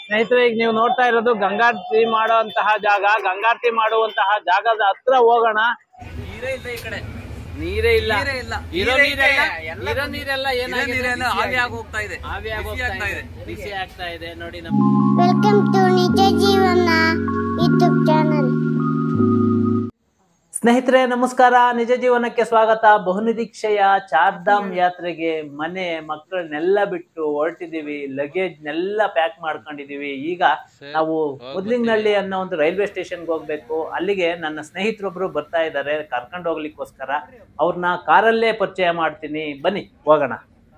ಸ್ನೇಹಿತರೆ, ಈಗ ನೀವು ನೋಡ್ತಾ ಇರೋದು ಗಂಗಾರತಿ ಮಾಡುವಂತಹ ಜಾಗ. ಗಂಗಾರತಿ ಮಾಡುವಂತಹ ಜಾಗದ ಹತ್ರ ಹೋಗೋಣ. ನೀರೇ ಇಲ್ಲ ಈ ಕಡೆ, ನೀರೇ ಇಲ್ಲ. ಇರೋ ನೀರೆಲ್ಲ ಏನಾಗಿದೆ, ಆವಿ ಆಗಿ ಹೋಗ್ತಾ ಇದೆ, ಬಿಸಿ ಆಗ್ತಾ ಇದೆ ನೋಡಿ. ವೆಲ್ಕಮ್ ಟು ನಿಜ ಜೀವನ ಯೂಟ್ಯೂಬ್ ಚಾನಲ್. ಸ್ನೇಹಿತರೆ ನಮಸ್ಕಾರ, ನಿಜ ಜೀವನಕ್ಕೆ ಸ್ವಾಗತ. ಬಹುನಿರೀಕ್ಷೆಯ ಚಾರ್ಧಾಮ್ ಯಾತ್ರೆಗೆ ಮನೆ ಮಕ್ಕಳನ್ನೆಲ್ಲ ಬಿಟ್ಟು ಹೊರಟಿದೀವಿ. ಲಗೇಜ್ನೆಲ್ಲ ಪ್ಯಾಕ್ ಮಾಡ್ಕೊಂಡಿದೀವಿ. ಈಗ ನಾವು ಮುದ್ಲಿಂಗನಹಳ್ಳಿ ಅನ್ನೋ ಒಂದು ರೈಲ್ವೆ ಸ್ಟೇಷನ್ಗೆ ಹೋಗ್ಬೇಕು. ಅಲ್ಲಿಗೆ ನನ್ನ ಸ್ನೇಹಿತರೊಬ್ರು ಬರ್ತಾ ಇದ್ದಾರೆ ಕರ್ಕೊಂಡು ಹೋಗ್ಲಿಕ್ಕೋಸ್ಕರ. ಅವ್ರನ್ನ ಕಾರಲ್ಲೇ ಪರಿಚಯ ಮಾಡ್ತೀನಿ, ಬನ್ನಿ ಹೋಗೋಣ.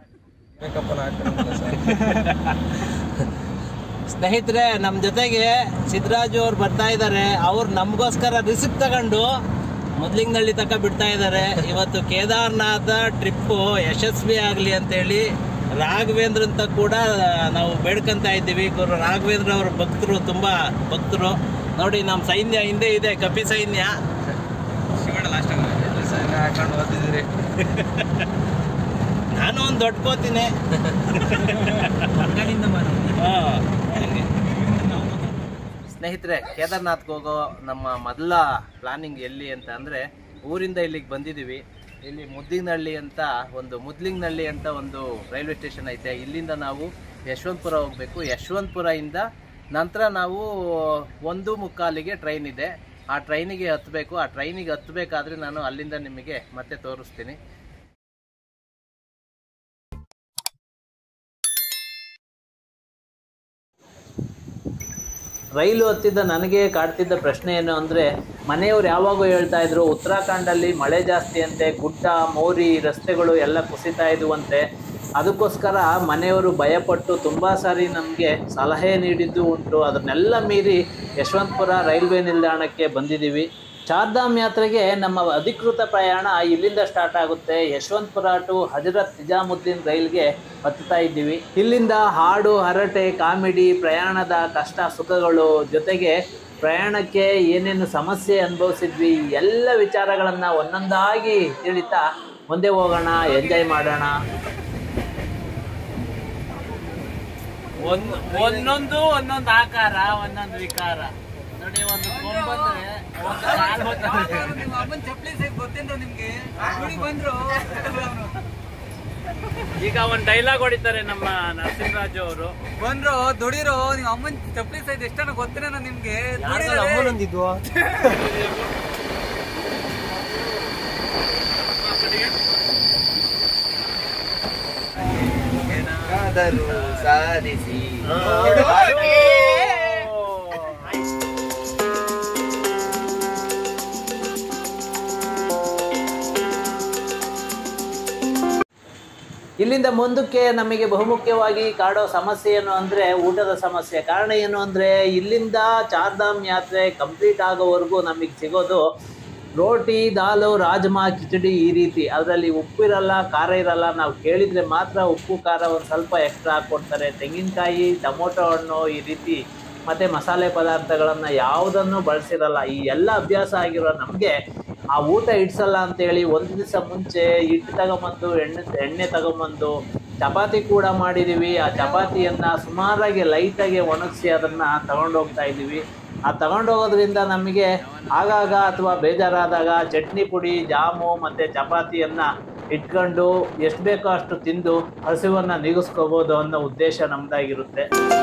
ಸ್ನೇಹಿತರೆ, ನಮ್ ಜೊತೆಗೆ ಸಿದ್ದರಾಜು ಅವ್ರು ಬರ್ತಾ ಇದ್ದಾರೆ. ಅವ್ರು ನಮ್ಗೋಸ್ಕರ ರಿಸಿಪ್ಟ್ ತಗೊಂಡು ಮುದ್ಲಿಂಗನಹಳ್ಳಿ ತನಕ ಬಿಡ್ತಾ ಇದ್ದಾರೆ. ಇವತ್ತು ಕೇದಾರ್ನಾಥ ಟ್ರಿಪ್ಪು ಯಶಸ್ವಿ ಆಗ್ಲಿ ಅಂತೇಳಿ ರಾಘವೇಂದ್ರ ಅಂತ ಕೂಡ ನಾವು ಬೇಡ್ಕೊಂತ ಇದ್ದೀವಿ. ಗುರು ರಾಘವೇಂದ್ರ ಅವ್ರ ಭಕ್ತರು, ತುಂಬಾ ಭಕ್ತರು ನೋಡಿ. ನಮ್ಮ ಸೈನ್ಯ ಹಿಂದೆ ಇದೆ, ಕಪಿ ಸೈನ್ಯ. ಹಾಕೊಂಡು ಓದಿದ್ರಿ. ನಾನು ಒಂದು ದೊಡ್ಡ ಕೋತೀನಿ. ಸ್ನೇಹಿತರೆ, ಕೇದಾರ್ನಾಥ್ಗೆ ಹೋಗೋ ನಮ್ಮ ಮೊದಲ ಪ್ಲಾನಿಂಗ್ ಎಲ್ಲಿ ಅಂತ ಅಂದರೆ, ಊರಿಂದ ಇಲ್ಲಿಗೆ ಬಂದಿದ್ದೀವಿ. ಇಲ್ಲಿ ಮುದ್ಲಿಂಗನಹಳ್ಳಿ ಅಂತ ಒಂದು ರೈಲ್ವೆ ಸ್ಟೇಷನ್ ಐತೆ. ಇಲ್ಲಿಂದ ನಾವು ಯಶವಂತಪುರ ಹೋಗಬೇಕು. ಯಶವಂತಪುರದಿಂದ ನಂತರ ನಾವು 1:45ಗೆ ಟ್ರೈನ್ ಇದೆ. ಆ ಟ್ರೈನಿಗೆ ಹತ್ತಬೇಕು. ಆ ಟ್ರೈನಿಗೆ ಹತ್ತಬೇಕಾದ್ರೆ ನಾನು ಅಲ್ಲಿಂದ ನಿಮಗೆ ಮತ್ತೆ ತೋರಿಸ್ತೀನಿ. ರೈಲು ಹತ್ತಿದ್ದ ನನಗೆ ಕಾಡ್ತಿದ್ದ ಪ್ರಶ್ನೆ ಏನು ಅಂದರೆ, ಮನೆಯವರು ಯಾವಾಗೂ ಹೇಳ್ತಾ ಇದ್ರು ಉತ್ತರಾಖಂಡಲ್ಲಿ ಮಳೆ ಜಾಸ್ತಿ ಅಂತೆ, ಗುಡ್ಡ ಮೋರಿ ರಸ್ತೆಗಳು ಎಲ್ಲ ಕುಸಿತಾ ಇದುವಂತೆ. ಅದಕ್ಕೋಸ್ಕರ ಮನೆಯವರು ಭಯಪಟ್ಟು ತುಂಬ ಸಾರಿ ನಮಗೆ ಸಲಹೆ ನೀಡಿದ್ದು ಉಂಟು. ಅದನ್ನೆಲ್ಲ ಮೀರಿ ಯಶವಂತಪುರ ರೈಲ್ವೆ ನಿಲ್ದಾಣಕ್ಕೆ ಬಂದಿದ್ದೀವಿ. ಚಾರ್ಧಾಮ್ ಯಾತ್ರೆಗೆ ನಮ್ಮ ಅಧಿಕೃತ ಪ್ರಯಾಣ ಇಲ್ಲಿಂದ ಸ್ಟಾರ್ಟ್ ಆಗುತ್ತೆ. ಯಶವಂತಪುರ ಟು ಹಜರತ್ ನಿಜಾಮುದ್ದೀನ್ ರೈಲ್ಗೆ ಹತ್ತುತ್ತಾ ಇದ್ದೀವಿ. ಇಲ್ಲಿಂದ ಹಾಡು ಹರಟೆ, ಕಾಮಿಡಿ, ಪ್ರಯಾಣದ ಕಷ್ಟ ಸುಖಗಳು, ಜೊತೆಗೆ ಪ್ರಯಾಣಕ್ಕೆ ಏನೇನು ಸಮಸ್ಯೆ ಅನುಭವಿಸಿದ್ವಿ, ಎಲ್ಲ ವಿಚಾರಗಳನ್ನು ಒಂದೊಂದಾಗಿ ತಿಳಿತಾ ಮುಂದೆ ಹೋಗೋಣ, ಎಂಜಾಯ್ ಮಾಡೋಣ. ಒಂದೊಂದು ಆಕಾರ, ಒಂದೊಂದು ವಿಕಾರ ನೋಡಿ. ಒಂದು ಕೊಂಬಂದ್ರೆ ನಿಮ್ಮ ಅಮ್ಮನ ಚಪ್ಪಲಿ ಸಹಿತ ಗೊತ್ತೇನ್ರ ನಿಮ್ಗೆ? ಬಂದ್ರು ಈಗ ಒಂದು ಡೈಲಾಗ್ ಹೊಡಿತಾರೆ ನಮ್ಮ ನರಸಿಂಹರಾಜು ಅವರು. ಬಂದ್ರು ದುಡಿರೋ, ನಿಮ್ಮ ಅಮ್ಮನ ಚಪ್ಪಲಿ ಸಹಿತ ಎಷ್ಟನ್ನ ಗೊತ್ತೇನ ನಿಮ್ಗೆ? ಅಮ್ಮನೊಂದಿದ್ವು. ಸಾಧಿಸಿ ಇಲ್ಲಿಂದ ಮುಂದಕ್ಕೆ ನಮಗೆ ಬಹುಮುಖ್ಯವಾಗಿ ಕಾಡೋ ಸಮಸ್ಯೆ ಏನು ಅಂದರೆ ಊಟದ ಸಮಸ್ಯೆ. ಕಾರಣ ಏನು ಅಂದರೆ, ಇಲ್ಲಿಂದ ಚಾರ್ಧಾಮ್ ಯಾತ್ರೆ ಕಂಪ್ಲೀಟ್ ಆಗೋವರೆಗೂ ನಮಗೆ ಸಿಗೋದು ರೋಟಿ, ದಾಲು, ರಾಜ್ಮಾ, ಕಿಚಡಿ ಈ ರೀತಿ. ಅದರಲ್ಲಿ ಉಪ್ಪಿರಲ್ಲ, ಖಾರ ಇರಲ್ಲ. ನಾವು ಕೇಳಿದರೆ ಮಾತ್ರ ಉಪ್ಪು ಖಾರ ಒಂದು ಸ್ವಲ್ಪ ಎಕ್ಸ್ಟ್ರಾ ಹಾಕ್ಕೊಡ್ತಾರೆ. ತೆಂಗಿನಕಾಯಿ, ಟೊಮೊಟೊ ಹಣ್ಣು ಈ ರೀತಿ ಮತ್ತು ಮಸಾಲೆ ಪದಾರ್ಥಗಳನ್ನು ಯಾವುದನ್ನು ಬಳಸಿರಲ್ಲ. ಈ ಎಲ್ಲ ಅಭ್ಯಾಸ ಆಗಿರೋ ನಮಗೆ ಆ ಊಟ ಇಡ್ಸಲ್ಲ ಅಂತೇಳಿ ಒಂದು ದಿವಸ ಮುಂಚೆ ಹಿಟ್ಟು ತಗೊಂಬಂದು ಎಣ್ಣೆ ತಗೊಂಬಂದು ಚಪಾತಿ ಕೂಡ ಮಾಡಿದ್ದೀವಿ. ಆ ಚಪಾತಿಯನ್ನು ಸುಮಾರಾಗಿ ಲೈಟಾಗಿ ಒಣಗಿಸಿ ಅದನ್ನು ತಗೊಂಡೋಗ್ತಾ ಇದ್ದೀವಿ. ಆ ತಗೊಂಡೋಗೋದ್ರಿಂದ ನಮಗೆ ಆಗಾಗ ಅಥವಾ ಬೇಜಾರಾದಾಗ ಚಟ್ನಿ ಪುಡಿ, ಜಾಮು ಮತ್ತು ಚಪಾತಿಯನ್ನು ಇಟ್ಕೊಂಡು ಎಷ್ಟು ಬೇಕೋ ಅಷ್ಟು ತಿಂದು ಹಸಿವನ್ನು ನೀಗಿಸ್ಕೋಬೋದು ಅನ್ನೋ ಉದ್ದೇಶ ನಮ್ಮದಾಗಿರುತ್ತೆ.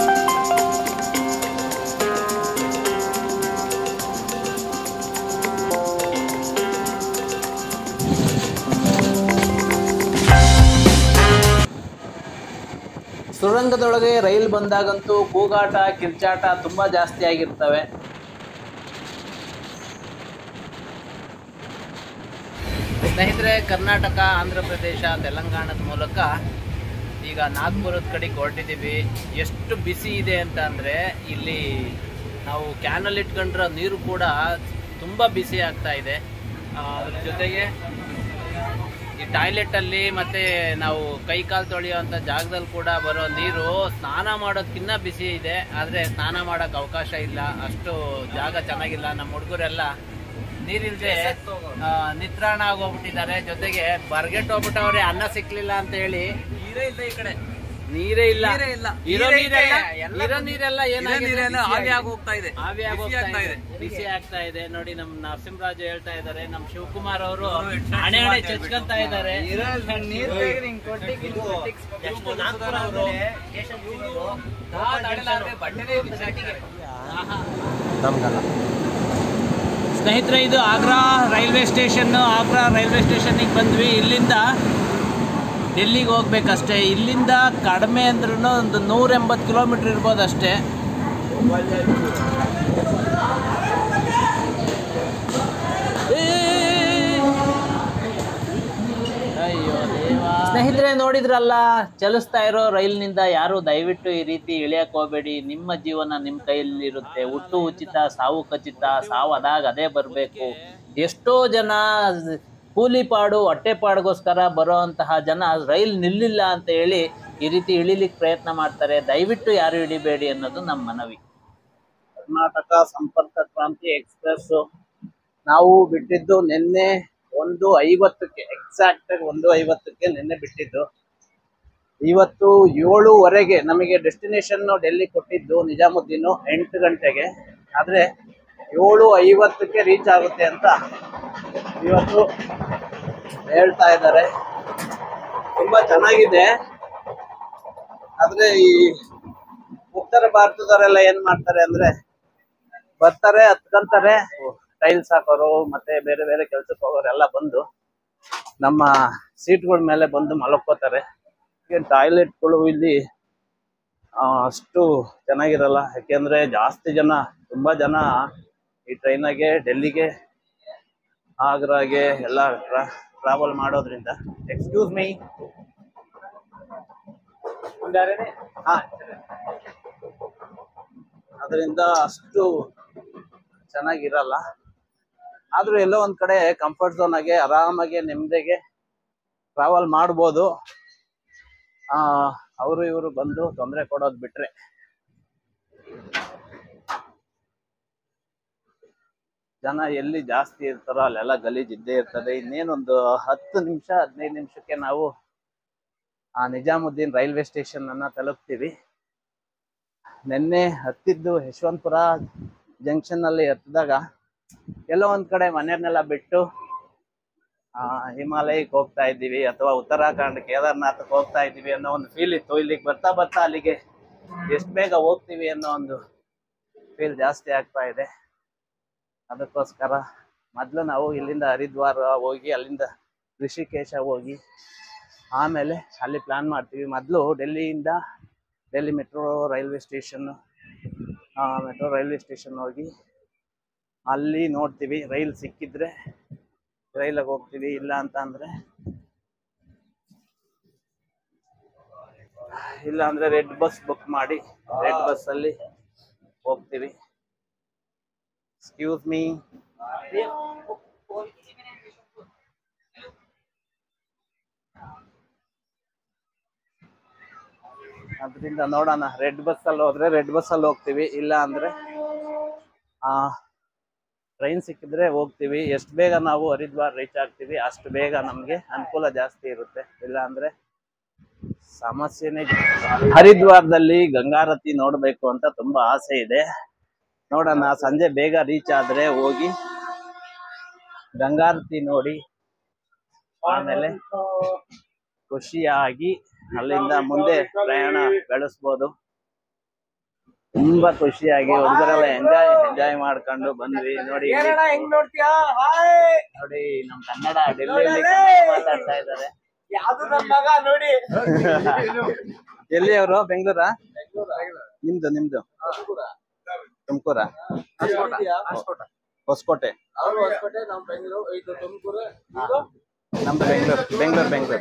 ಸುರಂಗದೊಳಗೆ ರೈಲು ಬಂದಾಗಂತೂ ಕೂಗಾಟ, ಕಿರ್ಚಾಟ ತುಂಬ ಜಾಸ್ತಿ ಆಗಿರ್ತವೆ. ಸ್ನೇಹಿತರೆ, ಕರ್ನಾಟಕ, ಆಂಧ್ರ ಪ್ರದೇಶ, ತೆಲಂಗಾಣದ ಮೂಲಕ ಈಗ ನಾಗ್ಪುರದ ಕಡೆಗೆ ಹೊರಟಿದ್ದೀವಿ. ಎಷ್ಟು ಬಿಸಿ ಇದೆ ಅಂತ ಅಂದರೆ, ಇಲ್ಲಿ ನಾವು ಕ್ಯಾನಲ್ಲಿ ಇಟ್ಕೊಂಡ್ರೆ ನೀರು ಕೂಡ ತುಂಬ ಬಿಸಿ ಆಗ್ತಾ ಇದೆ. ಅದ್ರ ಜೊತೆಗೆ ಈ ಟಾಯ್ಲೆಟಲ್ಲಿ ಮತ್ತು ನಾವು ಕೈ ಕಾಲು ತೊಳೆಯುವಂಥ ಜಾಗದಲ್ಲಿ ಕೂಡ ಬರೋ ನೀರು ಸ್ನಾನ ಮಾಡೋದಕ್ಕಿಂತ ಬಿಸಿ ಇದೆ. ಆದರೆ ಸ್ನಾನ ಮಾಡೋಕ್ಕೆ ಅವಕಾಶ ಇಲ್ಲ, ಅಷ್ಟು ಜಾಗ ಚೆನ್ನಾಗಿಲ್ಲ. ನಮ್ಮ ಹುಡುಗರೆಲ್ಲ ನೀರಿಲ್ಲದೆ ನಿತ್ರಾಣ ಆಗೋಗ್ಬಿಟ್ಟಿದ್ದಾರೆ. ಜೊತೆಗೆ ಬರ್ಗೆಟ್ ಹೋಗ್ಬಿಟ್ಟವ್ರೆ, ಅನ್ನ ಸಿಕ್ಕಲಿಲ್ಲ ಅಂತ ಹೇಳಿ. ನೀರೇ ಇಲ್ಲ ಈ ಕಡೆ, ನೀರೇ ಇಲ್ಲ. ಇರೋ ನೀರೆಲ್ಲ ನೀರೆಲ್ಲ ಆವಿ ಆಗಿ ಹೋಗ್ತಾ ಇದೆ, ಬಿಸಿ ಆಗ್ತಾ ಇದೆ. ನೋಡಿ ನಮ್ ನರಸಿಂಹರಾಜು ಹೇಳ್ತಾ ಇದಾರೆ, ನಮ್ ಶಿವಕುಮಾರ್ ಅವರು ಹಣೆ ಚಚ್ಕೊಂತ ಇದಾರೆ. ಸ್ನೇಹಿತರೆ, ಇದು ಆಗ್ರಾ ರೈಲ್ವೆ ಸ್ಟೇಷನ್ನಿಗೆ ಬಂದ್ವಿ. ಇಲ್ಲಿಂದ ಡೆಲ್ಲಿಗೆ ಹೋಗ್ಬೇಕಷ್ಟೇ. ಇಲ್ಲಿಂದ ಕಡಿಮೆ ಅಂದ್ರೂ ಒಂದು 180 ಕಿಲೋಮೀಟ್ರ್ ಇರ್ಬೋದು ಅಷ್ಟೇ. ಅಯ್ಯೋ ದೇವಾ. ಸ್ನೇಹಿತರೆ, ನೋಡಿದ್ರಲ್ಲ, ಚಲಿಸ್ತಾ ಇರೋ ರೈಲ್ನಿಂದ ಯಾರು ದಯವಿಟ್ಟು ಈ ರೀತಿ ಇಳಿಯಕ್ಕೆ ಹೋಗಬೇಡಿ. ನಿಮ್ಮ ಜೀವನ ನಿಮ್ಮ ಕೈಯಲ್ಲಿರುತ್ತೆ. ಹುಟ್ಟು ಉಚಿತ, ಸಾವು ಖಚಿತ. ಸಾವು ಅದಾಗ ಅದೇ ಬರಬೇಕು. ಎಷ್ಟೋ ಜನ ಕೂಲಿಪಾಡು ಹೊಟ್ಟೆಪಾಡಿಗೋಸ್ಕರ ಬರೋಂತಹ ಜನ ರೈಲ್ ನಿಲ್ಲಿಲ್ಲ ಅಂತ ಹೇಳಿ ಈ ರೀತಿ ಇಳಿಲಿಕ್ಕೆ ಪ್ರಯತ್ನ ಮಾಡ್ತಾರೆ. ದಯವಿಟ್ಟು ಯಾರು ಇಳಿಬೇಡಿ ಅನ್ನೋದು ನಮ್ಮ ಮನವಿ. ಕರ್ನಾಟಕ ಸಂಪರ್ಕ ಕ್ರಾಂತಿ ಎಕ್ಸ್ಪ್ರೆಸ್ ನಾವು ಬಿಟ್ಟಿದ್ದು ನಿನ್ನೆ 1:50ಕ್ಕೆ, ಎಕ್ಸಾಕ್ಟ್ ಆಗಿ 1:50ಕ್ಕೆ ನಿನ್ನೆ ಬಿಟ್ಟಿದ್ದು. ಇವತ್ತು 7:15 ನಮಗೆ ಡೆಸ್ಟಿನೇಷನ್ ಡೆಲ್ಲಿ ಕೊಟ್ಟಿದ್ದು ನಿಜಾಮುದ್ದೀನು 8 ಗಂಟೆಗೆ. ಆದರೆ 7:50ಕ್ಕೆ ರೀಚ್ ಆಗುತ್ತೆ ಅಂತ ಇವತ್ತು ಹೇಳ್ತಾ ಇದ್ದಾರೆ. ತುಂಬಾ ಚೆನ್ನಾಗಿದೆ. ಆದ್ರೆ ಈ ಉತ್ತರ ಭಾರತದವರೆಲ್ಲ ಏನ್ ಮಾಡ್ತಾರೆ ಅಂದ್ರೆ, ಬರ್ತಾರೆ, ಹತ್ಕೊಂತಾರೆ, ಟೈಲ್ಸ್ ಹಾಕೋರು ಮತ್ತೆ ಬೇರೆ ಬೇರೆ ಕೆಲ್ಸಕ್ಕೆ ಹೋಗೋರೆಲ್ಲ ಬಂದು ನಮ್ಮ ಸೀಟ್ಗಳ ಮೇಲೆ ಬಂದು ಮಲಕ್ಕೋತಾರೆ. ಟಾಯ್ಲೆಟ್ಗಳು ಇಲ್ಲಿ ಅಷ್ಟು ಚೆನ್ನಾಗಿರಲ್ಲ. ಯಾಕೆಂದ್ರೆ ಜಾಸ್ತಿ ಜನ, ತುಂಬಾ ಜನ ಈ ಟ್ರೈನಾಗೆ ಡೆಲ್ಲಿಗೆ, ಆಗ್ರಾಗೆ ಎಲ್ಲ ಟ್ರಾವೆಲ್ ಮಾಡೋದ್ರಿಂದ. Excuse me. ಅದರಿಂದ ಅಷ್ಟು ಚೆನ್ನಾಗಿರಲ್ಲ. ಆದ್ರೂ ಎಲ್ಲೋ ಒಂದ್ ಕಡೆ ಕಂಫರ್ಟ್ ಝೋನ್ ಆಗಿ ಆರಾಮಾಗಿ ನೆಮ್ಮದಿಗೆ ಟ್ರಾವೆಲ್ ಮಾಡ್ಬೋದು. ಅವರು ಇವರು ಬಂದು ತೊಂದರೆ ಕೊಡೋದು ಬಿಟ್ರೆ. ಜನ ಎಲ್ಲಿ ಜಾಸ್ತಿ ಇರ್ತಾರೋ ಅಲ್ಲೆಲ್ಲ ಗಲೀಜ್ ಇದ್ದೇ ಇರ್ತದೆ. ಇನ್ನೇನೊಂದು 10 ನಿಮಿಷ 15 ನಿಮಿಷಕ್ಕೆ ನಾವು ಆ ನಿಜಾಮುದ್ದೀನ್ ರೈಲ್ವೆ ಸ್ಟೇಷನ್ ಅನ್ನ ತಲುಪ್ತೀವಿ. ನಿನ್ನೆ ಹತ್ತಿದ್ದು ಯಶವಂತಪುರ ಜಂಕ್ಷನ್ ಅಲ್ಲಿ ಹತ್ತಿದಾಗ ಎಲ್ಲೋ ಒಂದ್ ಕಡೆ ಮನೆಯನ್ನೆಲ್ಲ ಬಿಟ್ಟು ಹಿಮಾಲಯಕ್ಕೆ ಹೋಗ್ತಾ ಇದ್ದೀವಿ ಅಥವಾ ಉತ್ತರಾಖಂಡ್ ಕೇದಾರ್ನಾಥಕ್ಕೆ ಹೋಗ್ತಾ ಇದ್ದೀವಿ ಅನ್ನೋ ಒಂದು ಫೀಲ್ ಇತ್ತು. ಇಲ್ಲಿಗೆ ಬರ್ತಾ ಬರ್ತಾ ಅಲ್ಲಿಗೆ ಎಷ್ಟು ಬೇಗ ಹೋಗ್ತೀವಿ ಅನ್ನೋ ಒಂದು ಫೀಲ್ ಜಾಸ್ತಿ ಆಗ್ತಾ ಇದೆ. ಅದಕ್ಕೋಸ್ಕರ ಮೊದಲು ನಾವು ಇಲ್ಲಿಂದ ಹರಿದ್ವಾರ ಹೋಗಿ, ಅಲ್ಲಿಂದ ಋಷಿಕೇಶ ಹೋಗಿ, ಆಮೇಲೆ ಅಲ್ಲಿ ಪ್ಲಾನ್ ಮಾಡ್ತೀವಿ. ಮೊದಲು ಡೆಲ್ಲಿಯಿಂದ ಡೆಲ್ಲಿ ಮೆಟ್ರೋ ರೈಲ್ವೆ ಸ್ಟೇಷನ್ ಹೋಗಿ ಅಲ್ಲಿ ನೋಡ್ತೀವಿ. ರೈಲ್ ಸಿಕ್ಕಿದ್ರೆ ರೈಲಿಗೆ ಹೋಗ್ತೀವಿ, ಇಲ್ಲ ಅಂತ ಅಂದ್ರೆ ರೆಡ್ ಬಸ್ ಬುಕ್ ಮಾಡಿ ರೆಡ್ ಬಸ್ ಅಲ್ಲಿ ಹೋಗ್ತೀವಿ. Excuse me. ಅದರಿಂದ ನೋಡೋಣ, ರೆಡ್ ಬಸ್ ಅಲ್ಲಿ ಹೋದ್ರೆ ರೆಡ್ ಬಸ್ ಅಲ್ಲಿ ಹೋಗ್ತೀವಿ, ಇಲ್ಲ ಅಂದ್ರೆ ಟ್ರೈನ್ ಸಿಕ್ಕಿದ್ರೆ ಹೋಗ್ತೀವಿ. ಎಷ್ಟು ಬೇಗ ನಾವು ಹರಿದ್ವಾರ್ ರೀಚ್ ಆಗ್ತೀವಿ ಅಷ್ಟು ಬೇಗ ನಮ್ಗೆ ಅನುಕೂಲ ಜಾಸ್ತಿ ಇರುತ್ತೆ. ಇಲ್ಲ ಅಂದ್ರೆ ಸಮಸ್ಯೆನೇ. ಹರಿದ್ವಾರದಲ್ಲಿ ಗಂಗಾರತಿ ನೋಡ್ಬೇಕು ಅಂತ ತುಂಬಾ ಆಸೆ ಇದೆ. ನೋಡೋಣ, ಸಂಜೆ ಬೇಗ ರೀಚ್ ಆದ್ರೆ ಹೋಗಿ ಗಂಗಾರತಿ ನೋಡಿ ಆಮೇಲೆ ಖುಷಿಯಾಗಿ ಅಲ್ಲಿಂದ ಮುಂದೆ ಪ್ರಯಾಣ ಬೆಳೆಸ್ಬೋದು. ತುಂಬಾ ಖುಷಿಯಾಗಿ ಹುಡುಗರೆಲ್ಲ ಎಂಜಾಯ್ ಮಾಡ್ಕೊಂಡು ಬಂದ್ವಿ. ನೋಡಿ ನೋಡಿ, ನಮ್ ಕನ್ನಡ ಡೆಲ್ಲಿಯಲ್ಲಿ ಮಾತಾಡ್ತಾ ಇದ್ದಾರೆ. ಎಲ್ಲಿಯವರು? ಬೆಂಗಳೂರಾ? ನಿಮ್ದು ತುಮಕೂರ? ಹೊಸಕೋಟೆ. ನಮ್ದು ಬೆಂಗಳೂರು.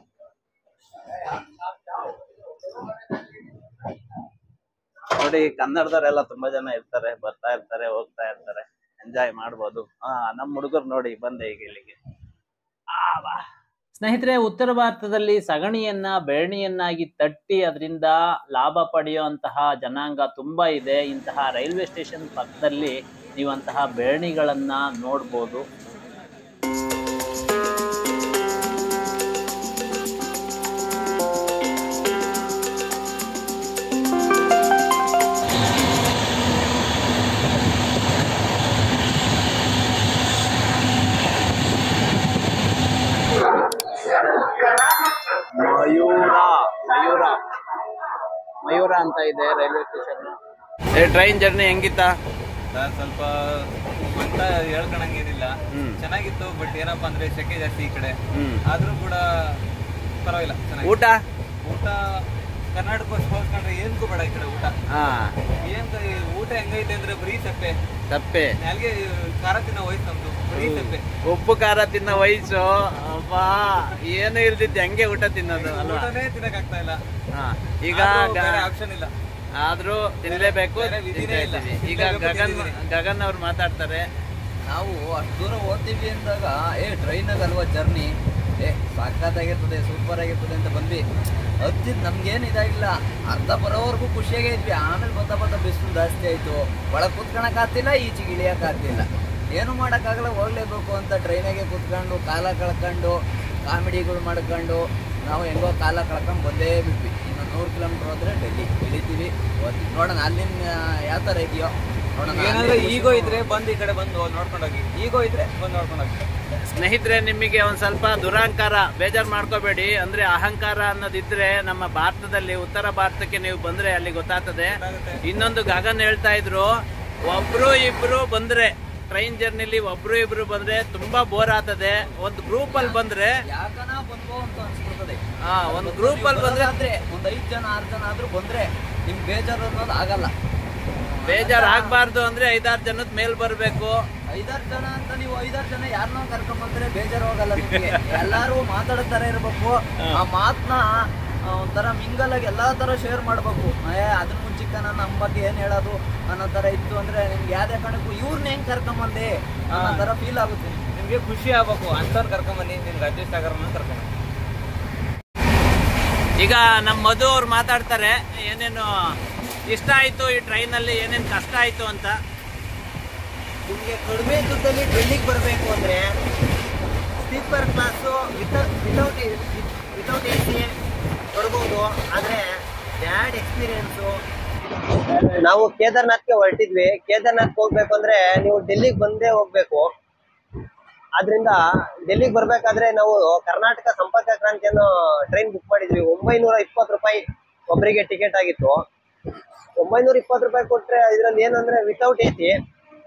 ನೋಡಿ, ಕನ್ನಡದವರೆಲ್ಲ ತುಂಬಾ ಜನ ಇರ್ತಾರೆ, ಬರ್ತಾ ಇರ್ತಾರೆ, ಹೋಗ್ತಾ ಇರ್ತಾರೆ, ಎಂಜಾಯ್ ಮಾಡ್ಬೋದು. ನಮ್ಮ ಹುಡುಗರು ನೋಡಿ ಬಂದೆ ಈಗ ಇಲ್ಲಿಗೆ. ಸ್ನೇಹಿತರೆ, ಉತ್ತರ ಭಾರತದಲ್ಲಿ ಸಗಣಿಯನ್ನ ಬೆರಣಿಯನ್ನಾಗಿ ತಟ್ಟಿ ಅದರಿಂದ ಲಾಭ ಪಡೆಯುವಂತಹ ಜನಾಂಗ ತುಂಬಾ ಇದೆ. ಇಂತಹ ರೈಲ್ವೆ ಸ್ಟೇಷನ್ ಪಕ್ಕದಲ್ಲಿ ನೀವಂತಹ ಬೆರಣಿಗಳನ್ನ ನೋಡ್ಬೋದು. ಮಯೂರ ಮಯೂರ ಮಯೂರ ಅಂತ ಇದೆ ರೈಲ್ವೆ ಸ್ಟೇಷನ್. ಟ್ರೈನ್ ಜರ್ನಿ ಹೆಂಗಿತ್ತ? ಸ್ವಲ್ಪ ಅಂತ ಹೇಳ್ಕೊಳಂಗೇನಿಲ್ಲ, ಚೆನ್ನಾಗಿತ್ತು. ಬಟ್ ಏನಪ್ಪಾ ಅಂದ್ರೆ ಸೆಕೆ ಜಾಸ್ತಿ ಈ ಕಡೆ, ಆದ್ರೂ ಕೂಡ ಪರವಾಗಿಲ್ಲ ಚೆನ್ನಾಗಿ. ಊಟ ಊಟ ಕರ್ನಾಟಕ ಹೋಲ್ಸ್ಕೊಂಡ್ರೆ ಏನ್ಗೂ ಬೇಡ ಈ ಕಡೆ ಊಟ. ಏನ್ ಊಟ ಹೆಂಗೈತೆ ಅಂದ್ರೆ ಬರೀ ಸಪ್ಪೆ ಸಪ್ಪೆ, ನಾಲ್ಗೆ ಖಾರ ತಿನ್ನೋ ವಯಸ್ಸು ನಮ್ದು, ಬರೀ ಸಪ್ಪೆ. ಉಪ್ಪು ಖಾರ ತಿನ್ನೋ ವಯಸ್ಸು. ಅಬ್ಬಾ, ಏನು ಇಲ್ದಿತ್ತು ಹೆಂಗೆ ಊಟ ತಿನ್ನೋದು ಅಲ್ವಾ? ಊಟನೇ ತಿನ್ನಕ್ ಆಗ್ತಾ ಇಲ್ಲ. ಈಗ ಆಪ್ಷನ್ ಇಲ್ಲ, ಆದ್ರೂ ತಿನ್ಲೇಬೇಕು. ಈಗ ಗಗನ್ ಅವ್ರು ಮಾತಾಡ್ತಾರೆ. ನಾವು ಅಷ್ಟು ದೂರ ಓದ್ತೀವಿ ಅಂದಾಗ ಟ್ರೈನಾಗ ಅಲ್ವಾ ಜರ್ನಿ, ಸಖತ್ತಾಗಿರ್ತದೆ, ಸೂಪರ್ ಆಗಿರ್ತದೆ ಅಂತ ಬಂದ್ವಿ. ಹತ್ತಿದ್ ನಮ್ಗೇನು ಇದಾಗಿಲ್ಲ, ಅರ್ಧ ಬರೋವರೆಗೂ ಖುಷಿಯಾಗೇ ಇದ್ವಿ. ಆಮೇಲೆ ಬರ್ತಾ ಬಿಸಿಲು ಜಾಸ್ತಿ ಆಯಿತು, ಒಳಗೆ ಕುತ್ಕೊಳಕ್ ಆಗ್ತಿಲ್ಲ, ಈಚೆಗೆ ಇಳಿಯಕ್ಕೆ ಆಗ್ತಿಲ್ಲ. ಏನು ಮಾಡೋಕ್ಕಾಗಲ್ಲ, ಹೋಗ್ಲೇಬೇಕು ಅಂತ ಟ್ರೈನಾಗೆ ಕುತ್ಕೊಂಡು ಕಾಲ ಕಳ್ಕೊಂಡು ಕಾಮಿಡಿಗಳು ಮಾಡ್ಕೊಂಡು ನಾವು ಹೆಂಗೋ ಕಾಲ ಕಳ್ಕೊಂಡು ಬಂದೇ ಬಿಟ್ವಿ. ಇನ್ನು 100 ಕಿಲೋಮೀಟ್ರ್ ಹೋದ್ರೆ ಡೆಲ್ಲಿ ಇಳಿತೀವಿ. ನೋಡೋಣ ಅಲ್ಲಿನ ಯಾವ ಥರ ಇದೆಯೋ ನೋಡೋಣ. ಏನಾದ್ರೆ ಈಗೋ ಇದ್ರೆ ಬಂದು ಈ ಕಡೆ ಬಂದು ನೋಡ್ಕೊಂಡೋಗಿ, ಈಗೋ ಇದ್ರೆ ಬಂದು ನೋಡ್ಕೊಂಡೋಗಿ. ಸ್ನೇಹಿತರೆ, ನಿಮಗೆ ಒಂದ್ ಸ್ವಲ್ಪ ದುರಹಂಕಾರ, ಬೇಜಾರು ಮಾಡ್ಕೋಬೇಡಿ. ಅಂದ್ರೆ ಅಹಂಕಾರ ಅನ್ನೋದಿದ್ರೆ ನಮ್ಮ ಭಾರತದಲ್ಲಿ, ಉತ್ತರ ಭಾರತಕ್ಕೆ ನೀವು ಬಂದ್ರೆ ಅಲ್ಲಿ ಗೊತ್ತಾಗ್ತದೆ. ಇನ್ನೊಂದು ಗಗನ್ ಹೇಳ್ತಾ ಇದ್ರು, ಒಬ್ರು ಇಬ್ರು ಬಂದ್ರೆ ಟ್ರೈನ್ ಜರ್ನಿಲಿ ಒಬ್ರು ಇಬ್ರು ಬಂದ್ರೆ ತುಂಬಾ ಬೋರ್ ಆಗ್ತದೆ. ಒಂದು ಗ್ರೂಪ್ ಅಲ್ಲಿ ಬಂದ್ರೆ ಯಾಕನ ಬಂದ್ವೋ ಅಂತ ಅನ್ಸ್ಬಿಡ್ತದೆ. ಒಂದು ಗ್ರೂಪ್ ಅಲ್ಲಿ ಬಂದ್ರೆ ಆದ್ರೆ ಒಂದ್ 5 ಜನ 6 ಜನ ಆದ್ರೂ ಬಂದ್ರೆ ನಿಮ್ಗೆ ಬೇಜಾರು ಅನ್ನೋದು ಆಗಲ್ಲ. ಬೇಜಾರು ಆಗ್ಬಾರ್ದು ಅಂದ್ರೆ 5-6 ಜನದ ಮೇಲ್ ಬರ್ಬೇಕು. 5-6 ಜನ ಅಂತ ನೀವು 5-6 ಜನ ಯಾರನ್ನೋ ಕರ್ಕೊಂಬಂದ್ರೆ ಬೇಜಾರು ಹೋಗಲ್ಲ ನಿಮ್ಗೆ. ಎಲ್ಲಾರು ಮಾತಾಡ್ತಾರೆ ಇರ್ಬೇಕು. ಆ ಮಾತನ್ನ ಒಂಥರ ಮಿಂಗಲ್ ಆಗಿ ಎಲ್ಲಾ ತರ ಶೇರ್ ಮಾಡ್ಬೇಕು. ಅದನ್ನ ಮುಂಚಿಕ ನಮ್ಮ ಬಗ್ಗೆ ಏನ್ ಹೇಳೋದು ಅನ್ನೋ ತರ ಇತ್ತು ಅಂದ್ರೆ ನಿಮ್ಗೆ ಯಾವ್ದೇ ಕಾರಣಕ್ಕೂ ಇವ್ರನ್ನ ಹೆಂಗ್ ಕರ್ಕೊಂಬಂದೆ ಅನ್ನೋ ತರ ಫೀಲ್ ಆಗುತ್ತೆ. ನಿಮ್ಗೆ ಖುಷಿ ಆಗ್ಬೇಕು, ಅಂತವ್ರು ಕರ್ಕೊಂಬನ್ನಿ, ನಿಮ್ಗೆ ಅಡ್ಜಸ್ಟ್ ಆಗೋರನ್ನ ಕರ್ಕೊಂಬನ್ನಿ. ಈಗ ನಮ್ಮ ಮಧು ಅವ್ರು ಮಾತಾಡ್ತಾರೆ, ಏನೇನು ಇಷ್ಟ ಆಯ್ತು ಈ ಟ್ರೈನ್ ಅಲ್ಲಿ, ಏನೇನು ಕಷ್ಟ ಆಯ್ತು ಅಂತ. ನಿಮಗೆ ಕಡಿಮೆ ದುಡ್ಡಲ್ಲಿ ಡೆಲ್ಲಿಗೆ ಬರಬೇಕು ಅಂದರೆ sleeper class without A C ಕೊಡ್ಬೋದು. ಆದರೆ ಬ್ಯಾಡ್ ಎಕ್ಸ್ಪೀರಿಯನ್ಸು. ನಾವು ಕೇದಾರ್ನಾಥ್ಗೆ ಹೊರಟಿದ್ವಿ. ಕೇದಾರ್ನಾಥ್ಗೆ ಹೋಗ್ಬೇಕು ಅಂದರೆ ನೀವು ಡೆಲ್ಲಿಗೆ ಬಂದೇ ಹೋಗ್ಬೇಕು. ಆದ್ರಿಂದ ಡೆಲ್ಲಿಗೆ ಬರ್ಬೇಕಾದ್ರೆ ನಾವು ಕರ್ನಾಟಕ ಸಂಪರ್ಕ ಕ್ರಾಂತಿ ಅನ್ನೋ ಟ್ರೈನ್ ಬುಕ್ ಮಾಡಿದ್ವಿ. 920 ರೂಪಾಯಿ ಒಬ್ಬರಿಗೆ ಟಿಕೆಟ್ ಆಗಿತ್ತು. 920 ರೂಪಾಯಿ ಕೊಟ್ರೆ ಇದ್ರಲ್ಲಿ ಏನಂದ್ರೆ ವಿತೌಟ್ ಎ ಸಿ.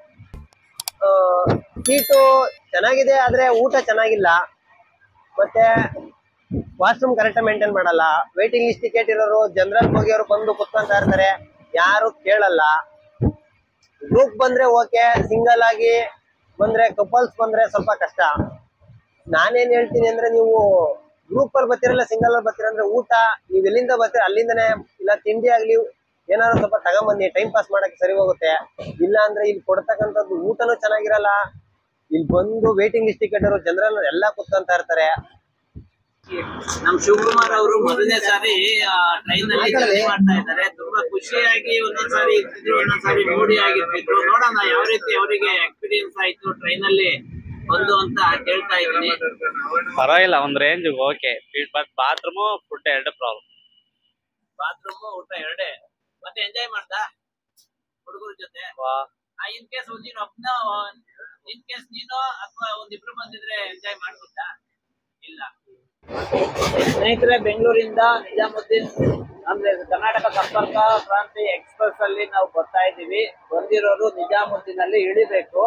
ಸೀಟು ಚೆನ್ನಾಗಿದೆ, ಆದ್ರೆ ಊಟ ಚೆನ್ನಾಗಿಲ್ಲ. ಮತ್ತೆ ವಾಶ್ರೂಮ್ ಕರೆಕ್ಟ್ ಮೇಂಟೈನ್ ಮಾಡಲ್ಲ. ವೇಟಿಂಗ್ ಲಿಸ್ಟ್ ಟಿಕೆಟ್ ಇರೋರು, ಜನರಲ್ ಹೋಗಿಯವರು ಬಂದು ಕುತ್ಕೊಂತ ಇರ್ತಾರೆ, ಯಾರು ಕೇಳಲ್ಲ. ಗ್ರೂಪ್ ಬಂದ್ರೆ ಓಕೆ, ಸಿಂಗಲ್ ಆಗಿ ಬಂದ್ರೆ, ಕಪಲ್ಸ್ ಬಂದ್ರೆ ಸ್ವಲ್ಪ ಕಷ್ಟ. ನಾನೇನ್ ಹೇಳ್ತೀನಿ ಅಂದ್ರೆ, ನೀವು ಗ್ರೂಪ್ ಅಲ್ಲಿ ಬರ್ತೀರಲ್ಲ, ಸಿಂಗಲ್ ಅಲ್ಲಿ ಬರ್ತೀರ ಅಂದ್ರೆ ಊಟ ನೀವ್ ಎಲ್ಲಿಂದ ಬರ್ತೀರ ಅಲ್ಲಿಂದನೇ, ಇಲ್ಲ ತಿಂಡಿ ಆಗ್ಲಿ ಏನಾದ್ರು ಸ್ವಲ್ಪ ತಗೊಂಬನ್ನಿ, ಟೈಮ್ ಪಾಸ್ ಮಾಡಕ್ಕೆ ಸರಿ ಹೋಗುತ್ತೆ. ಇಲ್ಲ ಅಂದ್ರೆ ಇಲ್ಲಿ ಕೊಡ್ತಕ್ಕಂಥದ್ದು ಊಟನೂ ಚೆನ್ನಾಗಿರಲ್ಲ. ಇಲ್ಲಿ ಬಂದು ವೇಟಿಂಗ್ ಲಿಸ್ಟ್ ಟಿಕೆಟ್ ಅವರು ಜನರಲ್ ಎಲ್ಲಾ ಕುತ್ಕೊಂತ ಇರ್ತಾರೆ. ನಮ್ ಶಿವಕುಮಾರ್ ಅವರು ಮೊದಲನೇ ಸಾರಿ ಟ್ರೈನ್ ಅಲ್ಲಿ ಮಾಡ್ತಾ ಇದ್ದಾರೆ. ತುಂಬಾ ಖುಷಿಯಾಗಿ ಒಂದೊಂದ್ಸಾರಿ ಇರ್ತಿದ್ರು, ಒಂದೊಂದ್ಸಾರಿ ಮೂಡಿ ಆಗಿರ್ತಿದ್ರು. ನೋಡೋಣ ಯಾವ ರೀತಿ ಅವರಿಗೆ ಎಕ್ಸ್ಪೀರಿಯನ್ಸ್ ಆಯ್ತು ಟ್ರೈನ್ ಅಲ್ಲಿ ಬಂದು ಅಂತ ಕೇಳ್ತಾ ಇದ್ದೀನಿ. ಪರವಾಗಿಲ್ಲ, ಒಂದ್ range okay. But bathroom food 2 problem. Bathroom ಊಟ 2. ಮತ್ತೆ ಎಂಜಾಯ್ ಮಾಡ್ದ ಹುಡುಗರ ಜೊತೆ? ಇನ್ ಕೇಸ್ ನೀನು ಒಬ್ನ, ಇನ್ ಕೇಸ್ ನೀನು ಅಥವಾ ಒಂದಿಬ್ರು ಬಂದಿದ್ರೆ ಎಂಜಾಯ್ ಮಾಡ್ಬೋದಾ? ಇಲ್ಲ. ಸ್ನೇಹಿತರೆ, ಬೆಂಗಳೂರಿಂದ ನಿಜಾಮುದ್ದೀನ್ ಅಂದ್ರೆ ಕರ್ನಾಟಕ ಸಂಪರ್ಕ ಕ್ರಾಂತಿ ಎಕ್ಸ್ಪ್ರೆಸ್ ಅಲ್ಲಿ ನಾವು ಬರ್ತಾ ಇದ್ದೀವಿ. ಬಂದಿರೋರು ನಿಜಾಮುದ್ದೀನ್ ಅಲ್ಲಿ ಇಳಿಬೇಕು.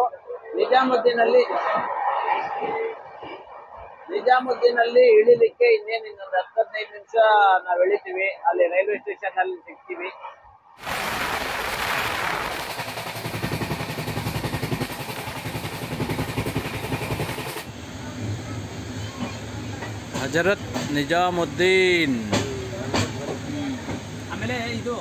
ನಿಜಾಮುದ್ದೀನ್ ಅಲ್ಲಿ ಇಳಿಲಿಕ್ಕೆ ಇನ್ನೊಂದು 10-15 ನಿಮಿಷ ನಾವು ಇಳಿತೀವಿ. ಅಲ್ಲಿ ರೈಲ್ವೆ ಸ್ಟೇಷನ್ ಅಲ್ಲಿ ಸಿಗ್ತೀವಿ. ಹಜರತ್ ನಿಜಾಮುದ್ದೀನ್. ಆಮೇಲೆ ಇದು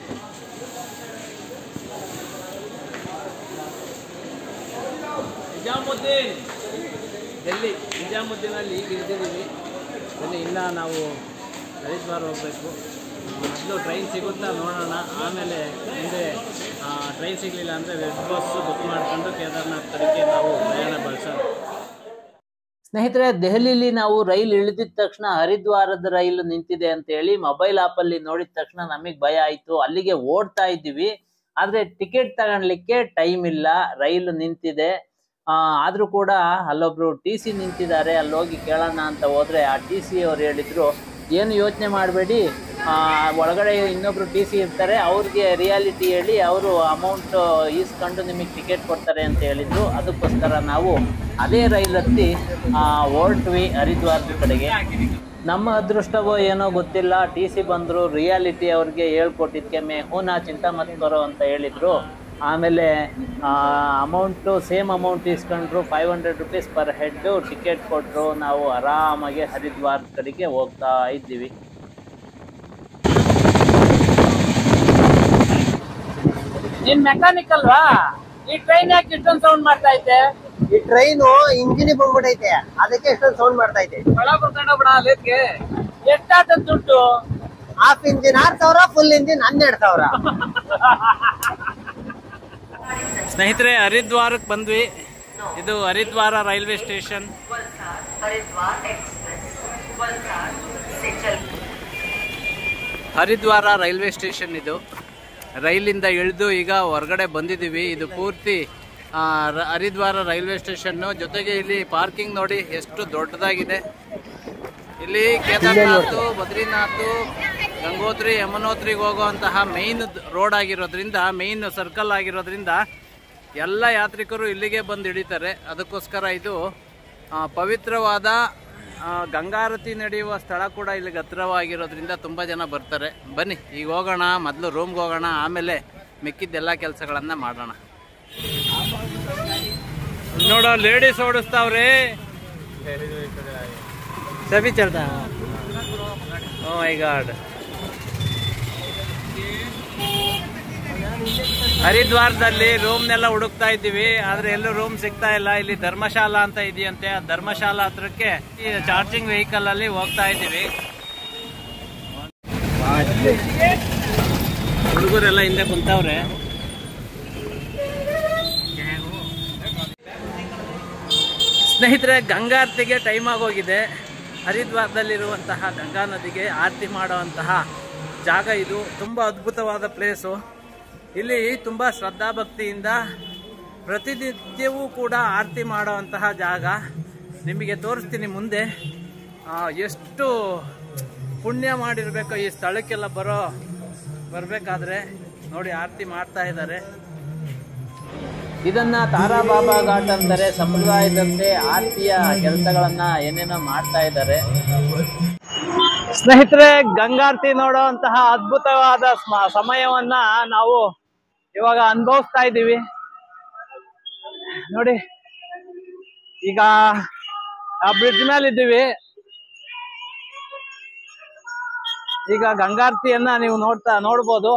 ನಿಜಾಮುದ್ದೀನ್, ಡೆಲ್ಲಿ ನಿಜಾಮುದ್ದೀನಲ್ಲಿ ಈಗ ಇಳಿದಿದ್ದೀವಿ. ಇನ್ನು ನಾವು ಹರಿದ್ವಾರ ಹೋಗಬೇಕು. ಮೊದಲು ಟ್ರೈನ್ ಸಿಗುತ್ತಾ ನೋಡೋಣ, ಆಮೇಲೆ ಮುಂದೆ ಟ್ರೈನ್ ಸಿಗಲಿಲ್ಲ ಅಂದರೆ ರೆಡ್ ಬಸ್ ಬುಕ್ ಮಾಡಿಕೊಂಡು ಕೇದಾರ್ನಾಥ್ ಕಡೆಗೆ ನಾವು ಪ್ರಯಾಣ ಬೆಳೆಸೋಣ. ಸ್ನೇಹಿತರೆ, ದೆಹಲಿಲಿ ನಾವು ರೈಲ್ ಇಳಿದಿದ ತಕ್ಷಣ ಹರಿದ್ವಾರದ ರೈಲು ನಿಂತಿದೆ ಅಂತ ಹೇಳಿ ಮೊಬೈಲ್ ಆಪಲ್ಲಿ ನೋಡಿದ ತಕ್ಷಣ ನಮಗೆ ಭಯ ಆಯಿತು. ಅಲ್ಲಿಗೆ ಓಡ್ತಾ ಇದ್ದೀವಿ, ಆದರೆ ಟಿಕೆಟ್ ತಗೊಳ್ಲಿಕ್ಕೆ ಟೈಮ್ ಇಲ್ಲ, ರೈಲು ನಿಂತಿದೆ. ಆದರೂ ಕೂಡ ಅಲ್ಲೊಬ್ರು ಟಿ ಸಿ ನಿಂತಿದ್ದಾರೆ, ಅಲ್ಲಿ ಹೋಗಿ ಕೇಳೋಣ ಅಂತ ಹೋದ್ರೆ ಆ ಟಿ ಸಿ ಅವ್ರು ಹೇಳಿದ್ರು ಏನು ಯೋಚನೆ ಮಾಡಬೇಡಿ, ಒಳಗಡೆ ಇನ್ನೊಬ್ರು ಟಿ ಸಿ ಇರ್ತಾರೆ, ಅವ್ರಿಗೆ ರಿಯಾಲಿಟಿ ಹೇಳಿ ಅವರು ಅಮೌಂಟ್ ಈಸ್ಕೊಂಡು ನಿಮಗೆ ಟಿಕೆಟ್ ಕೊಡ್ತಾರೆ ಅಂತ ಹೇಳಿದ್ರು. ಅದಕ್ಕೋಸ್ಕರ ನಾವು ಅದೇ ರೈಲ್ ಹತ್ತಿ ಹೊರಟ್ವಿ ಹರಿದ್ವಾರದ ಕಡೆಗೆ. ನಮ್ಮ ಅದೃಷ್ಟವೋ ಏನೋ ಗೊತ್ತಿಲ್ಲ, ಟಿ ಸಿ ಬಂದರು, ರಿಯಾಲಿಟಿ ಅವ್ರಿಗೆ ಹೇಳ್ಕೊಟ್ಟಿದ್ದಕ್ಕೆ ಮೇ ಹೂನಾ ಚಿಂತಾ ಮತ್ ಕರೋ ಅಂತ ಹೇಳಿದರು. ಆಮೇಲೆ ಅಮೌಂಟು ಸೇಮ್ ಅಮೌಂಟ್ ಇಸ್ಕೊಂಡ್ರು, 500 rupees ಪರ್ ಹೆಡ್ಡು ಟಿಕೆಟ್ ಕೊಟ್ಟರು. ನಾವು ಆರಾಮಾಗಿ ಹರಿದ್ವಾರದ ಕಡೆಗೆ ಹೋಗ್ತಾ ಇದ್ದೀವಿ. ನೀನ್ ಮೆಕ್ಯಾನಿಕ್ ಅಲ್ವಾ? ಈ ಟ್ರೈನ್ ಯಾಕೆ ಇಷ್ಟೊಂದು ಸೌಂಡ್ ಮಾಡ್ತಾ ಐತೆ? ಈ ಟ್ರೈನು ಇಂಜಿನ್ ಬಂದ್ಬಿಟ್ಟೈತೆ, ಅದಕ್ಕೆ ಎಷ್ಟೊಂದು ಸೌಂಡ್ ಮಾಡ್ತಾ ಐತೆ. ಒಳ ಬರ್ಕೊಂಡೋಗ್ಬಿಡ ಲೇಟ್ಗೆ. ಎಷ್ಟಾದ ದುಡ್ಡು? Half engine 6,000, full engine 12,000. ಸ್ನೇಹಿತರೆ, ಹರಿದ್ವಾರಕ್ಕೆ ಬಂದ್ವಿ. ಇದು Haridwar railway station. Haridwar railway station ಇದು. ರೈಲಿಂದ ಇಳಿದು ಈಗ ಹೊರಗಡೆ ಬಂದಿದ್ದೀವಿ. ಇದು ಪೂರ್ತಿ ಹರಿದ್ವಾರ ರೈಲ್ವೆ ಸ್ಟೇಷನ್ನು. ಜೊತೆಗೆ ಇಲ್ಲಿ ಪಾರ್ಕಿಂಗ್ ನೋಡಿ ಎಷ್ಟು ದೊಡ್ಡದಾಗಿದೆ. ಇಲ್ಲಿ ಕೇದಾರ್ನಾಥ್, ಬದ್ರಿನಾಥ್, ಗಂಗೋತ್ರಿ, ಯಮುನೋತ್ರಿಗೆ ಹೋಗುವಂತಹ ಮೈನ್ ರೋಡ್ ಆಗಿರೋದ್ರಿಂದ, ಮೈನ್ ಸರ್ಕಲ್ ಆಗಿರೋದ್ರಿಂದ ಎಲ್ಲ ಯಾತ್ರಿಕರು ಇಲ್ಲಿಗೆ ಬಂದು ಇಳಿತಾರೆ. ಅದಕ್ಕೋಸ್ಕರ ಇದು ಪವಿತ್ರವಾದ ಗಂಗಾರತಿ ನಡೆಯುವ ಸ್ಥಳ ಕೂಡ ಇಲ್ಲಿಗೆ ಹತ್ತಿರವಾಗಿರೋದ್ರಿಂದ ತುಂಬ ಜನ ಬರ್ತಾರೆ. ಬನ್ನಿ ಈಗ ಹೋಗೋಣ, ಮೊದಲು ರೂಮ್ಗೆ ಹೋಗೋಣ, ಆಮೇಲೆ ಮಿಕ್ಕಿದ್ದೆಲ್ಲ ಕೆಲಸಗಳನ್ನು ಮಾಡೋಣ. ನೋಡೋ ಲೇಡೀಸ್ ಓಡಿಸ್ತಾವ್ರಿ. ಸಭಿ ಚಲ್ತಾ. ಓ ಮೈ ಗಾಡ್. ಹರಿದ್ವಾರದಲ್ಲಿ ರೂಮ್ನೆಲ್ಲ ಹುಡುಕ್ತಾ ಇದ್ದೀವಿ, ಆದ್ರೆ ಎಲ್ಲೂ ರೂಮ್ ಸಿಗ್ತಾ ಇಲ್ಲ. ಇಲ್ಲಿ ಧರ್ಮಶಾಲಾ ಅಂತ ಇದೆಯಂತೆ, ಆ ಧರ್ಮಶಾಲಾ ಹತ್ರಕ್ಕೆ ಚಾರ್ಜಿಂಗ್ ವೆಹಿಕಲ್ ಅಲ್ಲಿ ಹೋಗ್ತಾ ಇದ್ದೀವಿ. ಹುಡುಗರೆಲ್ಲ ಹಿಂದೆ ಕುಂತವ್ರೆ. ಸ್ನೇಹಿತರೆ, ಗಂಗಾರತಿಗೆ ಟೈಮ್ ಆಗೋಗಿದೆ. ಹರಿದ್ವಾರದಲ್ಲಿರುವಂತಹ ಗಂಗಾ ನದಿಗೆ ಆರತಿ ಮಾಡುವಂತಹ ಜಾಗ ಇದು. ತುಂಬ ಅದ್ಭುತವಾದ ಪ್ಲೇಸು. ಇಲ್ಲಿ ತುಂಬ ಶ್ರದ್ಧಾಭಕ್ತಿಯಿಂದ ಪ್ರತಿನಿತ್ಯವೂ ಕೂಡ ಆರತಿ ಮಾಡುವಂತಹ ಜಾಗ. ನಿಮಗೆ ತೋರಿಸ್ತೀನಿ ಮುಂದೆ. ಎಷ್ಟು ಪುಣ್ಯ ಮಾಡಿರಬೇಕು ಈ ಸ್ಥಳಕ್ಕೆಲ್ಲ ಬರಬೇಕಾದ್ರೆ. ನೋಡಿ, ಆರತಿ ಮಾಡ್ತಾ ಇದ್ದಾರೆ. ಇದನ್ನ ತಾರಾಬಾಬಾ ಘಾಟ್ ಅಂತಾರೆ. ಸಂಪ್ರದಾಯದಂತೆ ಆರತಿಯ ಕೆಲಸಗಳನ್ನ ಏನೇನೋ ಮಾಡ್ತಾ ಇದ್ದಾರೆ. ಸ್ನೇಹಿತರೆ, ಗಂಗಾರತಿ ನೋಡುವಂತಹ ಅದ್ಭುತವಾದ ಸಮಯವನ್ನ ನಾವು ಇವಾಗ ಅನುಭವಿಸ್ತಾ ಇದ್ದೀವಿ. ನೋಡಿ, ಈಗ ಆ ಬ್ರಿಡ್ಜ್ ಮೇಲೆ ಇದ್ದೀವಿ. ಈಗ ಗಂಗಾರತಿಯನ್ನ ನೀವು ನೋಡ್ಬೋದು.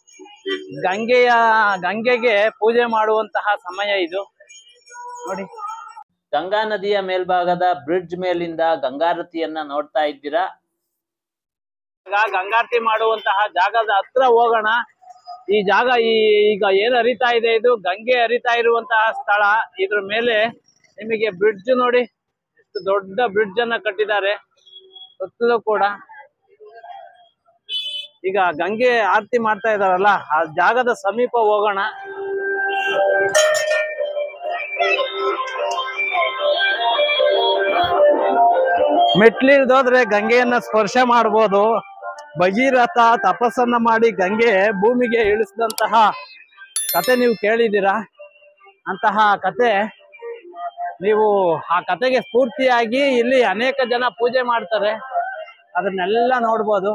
ಗಂಗೆಗೆ ಪೂಜೆ ಮಾಡುವಂತಹ ಸಮಯ ಇದು. ನೋಡಿ, ಗಂಗಾ ನದಿಯ ಮೇಲ್ಭಾಗದ ಬ್ರಿಡ್ಜ್ ಮೇಲಿಂದ ಗಂಗಾರತಿಯನ್ನ ನೋಡ್ತಾ ಇದ್ದೀರಾ. ಗಂಗಾರತಿ ಮಾಡುವಂತಹ ಜಾಗದ ಹತ್ರ ಹೋಗೋಣ. ಈ ಜಾಗ ಈಗ ಏನು ಹರಿತಾ ಇದೆ, ಇದು ಗಂಗೆ ಹರಿತಾ ಇರುವಂತಹ ಸ್ಥಳ. ಇದ್ರ ಮೇಲೆ ನಿಮಗೆ ಬ್ರಿಡ್ಜ್ ನೋಡಿ, ಎಷ್ಟು ದೊಡ್ಡ ಬ್ರಿಡ್ಜ್ ಅನ್ನ ಕಟ್ಟಿದ್ದಾರೆ ಸುತ್ತಲೂ ಕೂಡ. ಈಗ ಗಂಗೆ ಆರತಿ ಮಾಡ್ತಾ ಇದಾರಲ್ಲ, ಆ ಜಾಗದ ಸಮೀಪ ಹೋಗೋಣ. ಮೆಟ್ಲಿಲ್ದೋದ್ರೆ ಗಂಗೆಯನ್ನ ಸ್ಪರ್ಶ ಮಾಡ್ಬೋದು. ಭಗೀರಥ ತಪಸ್ಸನ್ನ ಮಾಡಿ ಗಂಗೆ ಭೂಮಿಗೆ ಇಳಿಸಿದಂತಹ ಕತೆ ನೀವು ಕೇಳಿದ್ದೀರಾ. ಅಂತಹ ಕತೆ ನೀವು ಆ ಕತೆಗೆ ಸ್ಫೂರ್ತಿಯಾಗಿ ಇಲ್ಲಿ ಅನೇಕ ಜನ ಪೂಜೆ ಮಾಡ್ತಾರೆ. ಅದನ್ನೆಲ್ಲ ನೋಡ್ಬೋದು.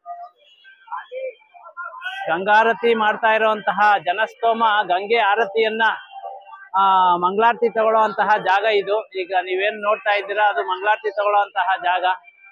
ಗಂಗಾರತಿ ಮಾಡ್ತಾ ಇರುವಂತಹ ಜನಸ್ತೋಮ ಗಂಗೆ ಆರತಿಯನ್ನ ಮಂಗಳಾರತಿ ತಗೊಳ್ಳುವಂತಹ ಜಾಗ ಇದು. ಈಗ ನೀವೇನ್ ನೋಡ್ತಾ ಇದ್ದೀರಾ, ಅದು ಮಂಗಳಾರತಿ ತಗೊಳ್ಳುವಂತಹ ಜಾಗ.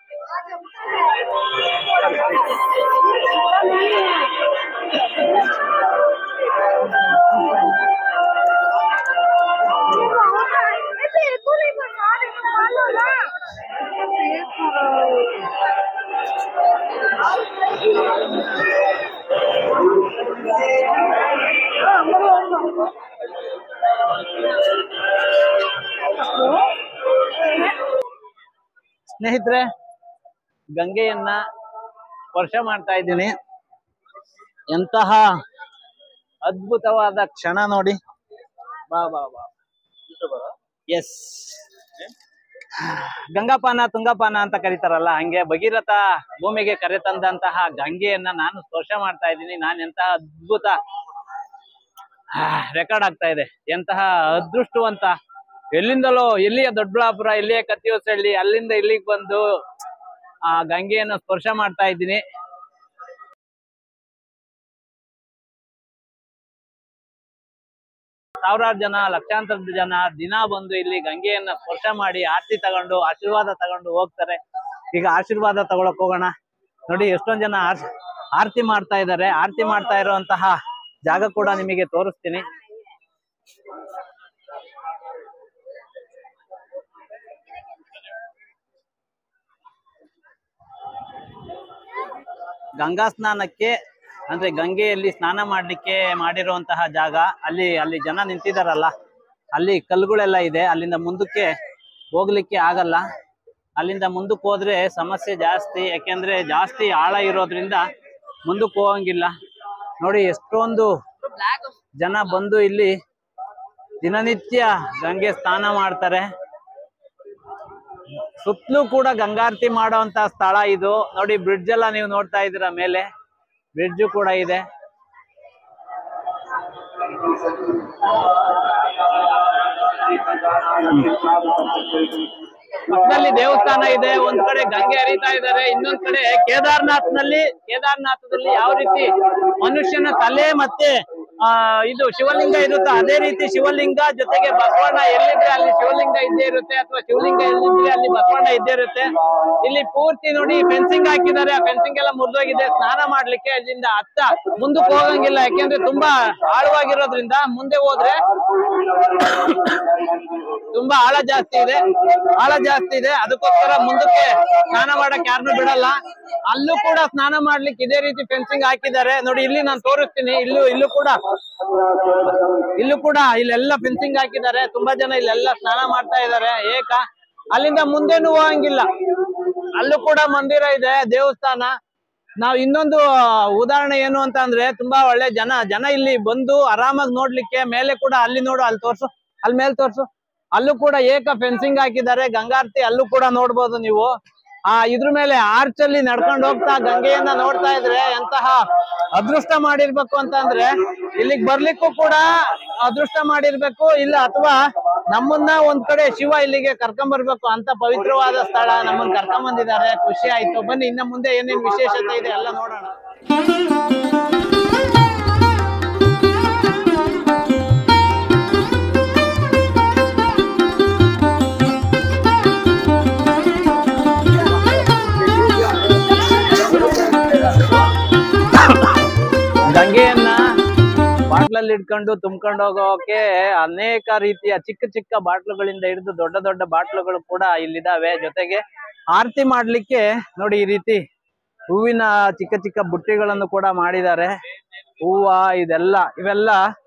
ಸ್ನೇಹಿತರೆ, ಗಂಗೆಯನ್ನ ಸ್ಪರ್ಶ ಮಾಡ್ತಾ ಇದ್ದೀನಿ. ಎಂತಹ ಅದ್ಭುತವಾದ ಕ್ಷಣ ನೋಡಿ. ಬಾ ಬಾ ಬಾ. ಎಸ್, ಗಂಗಾಪಾನ ತುಂಗಪಾನ ಅಂತ ಕರೀತಾರಲ್ಲ, ಹಂಗೆ ಭಗೀರಥ ಭೂಮಿಗೆ ಕರೆತಂದಂತಹ ಗಂಗೆಯನ್ನ ನಾನು ಸ್ಪರ್ಶ ಮಾಡ್ತಾ ಇದ್ದೀನಿ. ನಾನು ಎಂತಹ ಅದ್ಭುತ ರೆಕಾರ್ಡ್ ಆಗ್ತಾ ಇದೆ, ಎಂತಹ ಅದೃಷ್ಟವಂತ. ಎಲ್ಲಿಂದಲೋ, ಇಲ್ಲಿಯ ದೊಡ್ಡಬಳ್ಳಾಪುರ, ಇಲ್ಲಿಯ ಕತ್ತಿಹೊಸಳ್ಳಿ, ಅಲ್ಲಿಂದ ಇಲ್ಲಿಗೆ ಬಂದು ಆ ಗಂಗೆಯನ್ನು ಸ್ಪರ್ಶ ಮಾಡ್ತಾ ಇದ್ದೀನಿ. ಸಾವಿರಾರು ಜನ, ಲಕ್ಷಾಂತರ ಜನ ದಿನ ಬಂದು ಇಲ್ಲಿ ಗಂಗೆಯನ್ನ ಸ್ಪರ್ಶ ಮಾಡಿ ಆರತಿ ತಗೊಂಡು ಆಶೀರ್ವಾದ ತಗೊಂಡು ಹೋಗ್ತಾರೆ. ಈಗ ಆಶೀರ್ವಾದ ತಗೊಳಕ್ ಹೋಗೋಣ. ನೋಡಿ ಎಷ್ಟೊಂದ್ ಜನ ಆರತಿ ಮಾಡ್ತಾ ಇದ್ದಾರೆ. ಆರತಿ ಮಾಡ್ತಾ ಇರುವಂತಹ ಜಾಗ ಕೂಡ ನಿಮಗೆ ತೋರಿಸ್ತೀನಿ. ಗಂಗಾ ಸ್ನಾನಕ್ಕೆ ಅಂದ್ರೆ ಗಂಗೆಯಲ್ಲಿ ಸ್ನಾನ ಮಾಡ್ಲಿಕ್ಕೆ ಮಾಡಿರುವಂತಹ ಜಾಗ. ಅಲ್ಲಿ ಜನ ನಿಂತಿದಾರಲ್ಲ, ಅಲ್ಲಿ ಕಲ್ಲುಗಳೆಲ್ಲ ಇದೆ. ಅಲ್ಲಿಂದ ಮುಂದಕ್ಕೆ ಹೋಗ್ಲಿಕ್ಕೆ ಆಗಲ್ಲ. ಅಲ್ಲಿಂದ ಮುಂದಕ್ಕೆ ಹೋದ್ರೆ ಸಮಸ್ಯೆ ಜಾಸ್ತಿ, ಯಾಕೆಂದ್ರೆ ಜಾಸ್ತಿ ಆಳ ಇರೋದ್ರಿಂದ ಮುಂದಕ್ಕೆ ಹೋಗಂಗಿಲ್ಲ. ನೋಡಿ ಎಷ್ಟೊಂದು ಜನ ಬಂದು ಇಲ್ಲಿ ದಿನನಿತ್ಯ ಗಂಗೆ ಸ್ನಾನ ಮಾಡ್ತಾರೆ. ಸುತ್ತಲೂ ಕೂಡ ಗಂಗಾರತಿ ಮಾಡುವಂತ ಸ್ಥಳ ಇದು. ನೋಡಿ ಬ್ರಿಡ್ಜ್ ಎಲ್ಲ ನೀವು ನೋಡ್ತಾ ಇದ್ದೀರಾ, ಮೇಲೆ ಬ್ರಿಡ್ಜ್ ಕೂಡ ಇದೆ. ಪಕ್ಕದಲ್ಲಿ ದೇವಸ್ಥಾನ ಇದೆ, ಒಂದ್ ಕಡೆ ಗಂಗೆ ಹರಿತಾ ಇದ್ದಾರೆ, ಇನ್ನೊಂದ್ ಕಡೆ ಕೇದಾರ್ನಾಥದಲ್ಲಿ ಯಾವ ರೀತಿ ಮನುಷ್ಯನ ತಲೆ ಮತ್ತೆ ಇದು ಶಿವಲಿಂಗ ಇರುತ್ತೆ, ಅದೇ ರೀತಿ ಶಿವಲಿಂಗ ಜೊತೆಗೆ ಬಸವಣ್ಣ ಎಲ್ಲಿದ್ರೆ ಅಲ್ಲಿ ಶಿವಲಿಂಗ ಇದ್ದೇ ಇರುತ್ತೆ, ಅಥವಾ ಶಿವಲಿಂಗ ಎಲ್ಲಿದ್ರೆ ಅಲ್ಲಿ ಬಸವಣ್ಣ ಇದ್ದೇ ಇರುತ್ತೆ. ಇಲ್ಲಿ ಪೂರ್ತಿ ನೋಡಿ ಫೆನ್ಸಿಂಗ್ ಹಾಕಿದ್ದಾರೆ. ಆ ಫೆನ್ಸಿಂಗ್ ಎಲ್ಲ ಮುರಿದೋಗಿದೆ. ಸ್ನಾನ ಮಾಡ್ಲಿಕ್ಕೆ ಅಲ್ಲಿಂದ ಮುಂದಕ್ಕೆ ಹೋಗಂಗಿಲ್ಲ, ಯಾಕೆಂದ್ರೆ ತುಂಬಾ ಆಳವಾಗಿರೋದ್ರಿಂದ. ಮುಂದೆ ಹೋದ್ರೆ ತುಂಬಾ ಆಳ ಜಾಸ್ತಿ ಇದೆ. ಅದಕ್ಕೋಸ್ಕರ ಮುಂದಕ್ಕೆ ಸ್ನಾನ ಮಾಡಕ್ ಯಾರನ್ನೂ ಬಿಡಲ್ಲ. ಅಲ್ಲೂ ಕೂಡ ಸ್ನಾನ ಮಾಡ್ಲಿಕ್ಕೆ ಇದೇ ರೀತಿ ಫೆನ್ಸಿಂಗ್ ಹಾಕಿದ್ದಾರೆ. ನೋಡಿ ಇಲ್ಲಿ ನಾನು ತೋರಿಸ್ತೀನಿ. ಇಲ್ಲೂ ಕೂಡ ಇಲ್ಲೆಲ್ಲ ಫೆನ್ಸಿಂಗ್ ಹಾಕಿದ್ದಾರೆ. ತುಂಬಾ ಜನ ಇಲ್ಲೆಲ್ಲ ಸ್ನಾನ ಮಾಡ್ತಾ ಇದ್ದಾರೆ. ಅಲ್ಲಿಂದ ಮುಂದೇನು ಹೋಗಂಗಿಲ್ಲ. ಅಲ್ಲೂ ಕೂಡ ಮಂದಿರ ಇದೆ, ದೇವಸ್ಥಾನ. ನಾವು ಇನ್ನೊಂದು ಉದಾಹರಣೆ ಏನು ಅಂತ ಅಂದ್ರೆ, ತುಂಬಾ ಒಳ್ಳೆ ಜನ ಇಲ್ಲಿ ಬಂದು ಆರಾಮಾಗಿ ನೋಡ್ಲಿಕ್ಕೆ. ಮೇಲೆ ಕೂಡ ಅಲ್ಲಿ ನೋಡು, ಅಲ್ಲಿ ತೋರ್ಸು, ಅಲ್ಲಿ ಮೇಲೆ ತೋರ್ಸು. ಅಲ್ಲೂ ಕೂಡ ಫೆನ್ಸಿಂಗ್ ಹಾಕಿದ್ದಾರೆ. ಗಂಗಾರತಿ ಅಲ್ಲೂ ಕೂಡ ನೋಡ್ಬೋದು ನೀವು. ಇದ್ರ ಮೇಲೆ ಆರ್ಚ್ ಅಲ್ಲಿ ನಡ್ಕೊಂಡು ಹೋಗ್ತಾ ಗಂಗೆಯನ್ನ ನೋಡ್ತಾ ಇದ್ರೆ ಎಂತಹ ಅದೃಷ್ಟ ಮಾಡಿರ್ಬೇಕು ಅಂತ ಅಂದ್ರೆ, ಇಲ್ಲಿಗೆ ಬರ್ಲಿಕ್ಕೂ ಕೂಡ ಅದೃಷ್ಟ ಮಾಡಿರ್ಬೇಕು, ಇಲ್ಲ ಅಥವಾ ನಮ್ಮನ್ನ ಒಂದ್ ಕಡೆ ಶಿವ ಇಲ್ಲಿಗೆ ಕರ್ಕೊಂಡ್ ಬರ್ಬೇಕು ಅಂತ ಪವಿತ್ರವಾದ ಸ್ಥಳ ನಮ್ಮನ್ನ ಕರ್ಕೊಂಡ್ ಬಂದಿದ್ದಾರೆ. ಖುಷಿ ಆಯ್ತು. ಬನ್ನಿ ಇನ್ನ ಮುಂದೆ ಏನೇನ್ ವಿಶೇಷತೆ ಇದೆ ಎಲ್ಲ ನೋಡೋಣ. ಗಂಗೆಯನ್ನ ಬಾಟ್ಲಲ್ಲಿ ಇಟ್ಕೊಂಡು ತುಂಬ್ಕೊಂಡು ಹೋಗೋಕೆ ಅನೇಕ ರೀತಿಯ ಚಿಕ್ಕ ಬಾಟ್ಲುಗಳಿಂದ ಹಿಡಿದು ದೊಡ್ಡ ಬಾಟ್ಲುಗಳು ಕೂಡ ಇಲ್ಲಿದಾವೆ. ಜೊತೆಗೆ ಆರತಿ ಮಾಡ್ಲಿಕ್ಕೆ ನೋಡಿ ಈ ರೀತಿ ಹೂವಿನ ಚಿಕ್ಕ ಬುಟ್ಟಿಗಳನ್ನು ಕೂಡ ಮಾಡಿದ್ದಾರೆ. ಇವೆಲ್ಲ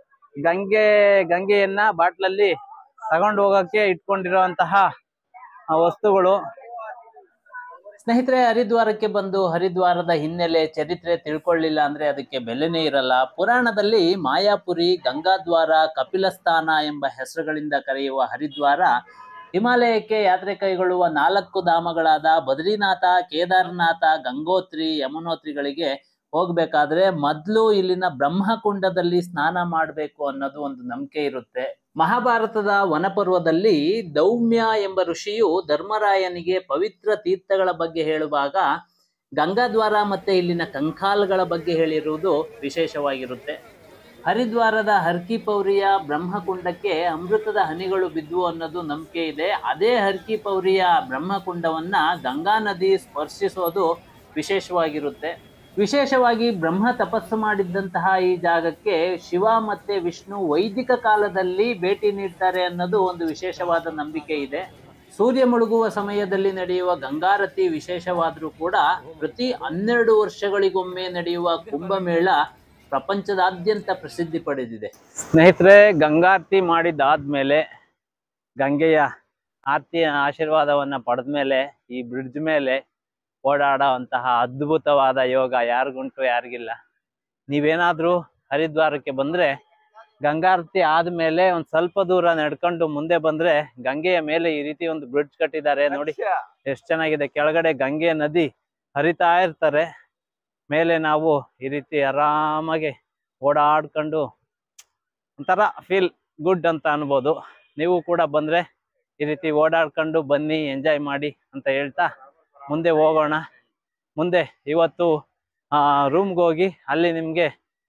ಗಂಗೆಯನ್ನ ಬಾಟ್ಲಲ್ಲಿ ತಗೊಂಡು ಹೋಗಕ್ಕೆ ಇಟ್ಕೊಂಡಿರುವಂತಹ ವಸ್ತುಗಳು. ಸ್ನೇಹಿತರೆ, ಹರಿದ್ವಾರಕ್ಕೆ ಬಂದು ಹರಿದ್ವಾರದ ಹಿನ್ನೆಲೆ ಚರಿತ್ರೆ ತಿಳ್ಕೊಳ್ಳಿಲ್ಲ ಅಂದ್ರೆ ಅದಕ್ಕೆ ಬೆಲೆನೇ ಇರಲ್ಲ. ಪುರಾಣದಲ್ಲಿ ಮಾಯಾಪುರಿ, ಗಂಗಾದ್ವಾರ, ಕಪಿಲಸ್ಥಾನ ಎಂಬ ಹೆಸರುಗಳಿಂದ ಕರೆಯುವ ಹರಿದ್ವಾರ ಹಿಮಾಲಯಕ್ಕೆ ಯಾತ್ರೆ ಕೈಗೊಳ್ಳುವ 4 ಧಾಮಗಳಾದ ಬದ್ರಿನಾಥ, ಕೇದಾರನಾಥ, ಗಂಗೋತ್ರಿ, ಯಮುನೋತ್ರಿಗಳಿಗೆ ಹೋಗ್ಬೇಕಾದ್ರೆ ಮೊದಲು ಇಲ್ಲಿನ ಬ್ರಹ್ಮಕುಂಡದಲ್ಲಿ ಸ್ನಾನ ಮಾಡಬೇಕು ಅನ್ನೋದು ಒಂದು ನಂಬಿಕೆ ಇರುತ್ತೆ. ಮಹಾಭಾರತದ ವನಪರ್ವದಲ್ಲಿ ದೌಮ್ಯ ಎಂಬ ಋಷಿಯು ಧರ್ಮರಾಯನಿಗೆ ಪವಿತ್ರ ತೀರ್ಥಗಳ ಬಗ್ಗೆ ಹೇಳುವಾಗ ಗಂಗಾದ್ವಾರ ಮತ್ತೆ ಇಲ್ಲಿನ ಕಂಕಾಲ್ಗಳ ಬಗ್ಗೆ ಹೇಳಿರುವುದು ವಿಶೇಷವಾಗಿರುತ್ತೆ. ಹರಿದ್ವಾರದ ಹರ್ಕಿ ಪೌರಿಯ ಬ್ರಹ್ಮಕುಂಡಕ್ಕೆ ಅಮೃತದ ಹನಿಗಳು ಬಿದ್ದುವು ಅನ್ನೋದು ನಂಬಿಕೆ ಇದೆ. ಅದೇ ಹರ್ಕಿ ಪೌರಿಯ ಬ್ರಹ್ಮಕುಂಡವನ್ನ ಗಂಗಾ ನದಿ ಸ್ಪರ್ಶಿಸೋದು ವಿಶೇಷವಾಗಿರುತ್ತೆ. ವಿಶೇಷವಾಗಿ ಬ್ರಹ್ಮ ತಪಸ್ಸು ಮಾಡಿದ್ದಂತಹ ಈ ಜಾಗಕ್ಕೆ ಶಿವ ಮತ್ತೆ ವಿಷ್ಣು ವೈದಿಕ ಕಾಲದಲ್ಲಿ ಭೇಟಿ ನೀಡ್ತಾರೆ ಅನ್ನೋದು ಒಂದು ವಿಶೇಷವಾದ ನಂಬಿಕೆ ಇದೆ. ಸೂರ್ಯ ಮುಳುಗುವ ಸಮಯದಲ್ಲಿ ನಡೆಯುವ ಗಂಗಾರತಿ ವಿಶೇಷವಾದ್ರೂ ಕೂಡ ಪ್ರತಿ 12 ವರ್ಷಗಳಿಗೊಮ್ಮೆ ನಡೆಯುವ ಕುಂಭಮೇಳ ಪ್ರಪಂಚದಾದ್ಯಂತ ಪ್ರಸಿದ್ಧಿ ಪಡೆದಿದೆ. ಸ್ನೇಹಿತರೆ, ಗಂಗಾರತಿ ಮಾಡಿದ್ದಾದ್ಮೇಲೆ, ಗಂಗೆಯ ಆರತಿಯ ಆಶೀರ್ವಾದವನ್ನ ಪಡೆದ ಮೇಲೆ ಈ ಬ್ರಿಡ್ಜ್ ಮೇಲೆ ಓಡಾಡುವಂತಹ ಅದ್ಭುತವಾದ ಯೋಗ ಯಾರಿಗುಂಟು, ಯಾರಿಗಿಲ್ಲ. ನೀವೇನಾದ್ರೂ ಹರಿದ್ವಾರಕ್ಕೆ ಬಂದ್ರೆ ಗಂಗಾರತಿ ಆದ್ಮೇಲೆ ಒಂದ್ ಸ್ವಲ್ಪ ದೂರ ನಡ್ಕೊಂಡು ಮುಂದೆ ಬಂದ್ರೆ ಗಂಗೆಯ ಮೇಲೆ ಈ ರೀತಿ ಒಂದು ಬ್ರಿಡ್ಜ್ ಕಟ್ಟಿದ್ದಾರೆ ನೋಡಿ ಎಷ್ಟು ಚೆನ್ನಾಗಿದೆ. ಕೆಳಗಡೆ ಗಂಗೆ ನದಿ ಹರಿತಾ ಇರ್ತಾರೆ, ಮೇಲೆ ನಾವು ಈ ರೀತಿ ಆರಾಮಾಗಿ ಓಡಾಡ್ಕೊಂಡು ಒಂಥರ ಫೀಲ್ ಗುಡ್ ಅಂತ ಅನ್ಬೋದು. ನೀವು ಕೂಡ ಬಂದ್ರೆ ಈ ರೀತಿ ಓಡಾಡ್ಕೊಂಡು ಬನ್ನಿ, ಎಂಜಾಯ್ ಮಾಡಿ ಅಂತ ಹೇಳ್ತಾ ಮುಂದೆ ಹೋಗೋಣ. ಮುಂದೆ ಇವತ್ತು ರೂಮ್ಗೆ ಹೋಗಿ ಅಲ್ಲಿ ನಿಮ್ಗೆ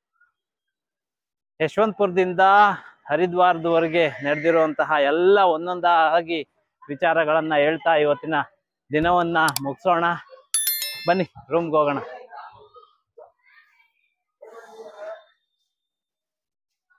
ಯಶವಂತಪುರದಿಂದ ಹರಿದ್ವಾರದವರೆಗೆ ನಡೆದಿರುವಂತಹ ಎಲ್ಲ ಒಂದೊಂದಾಗಿ ವಿಚಾರಗಳನ್ನ ಹೇಳ್ತಾ ಇವತ್ತಿನ ದಿನವನ್ನ ಮುಗಿಸೋಣ. ಬನ್ನಿ ರೂಮ್ಗೆ ಹೋಗೋಣ.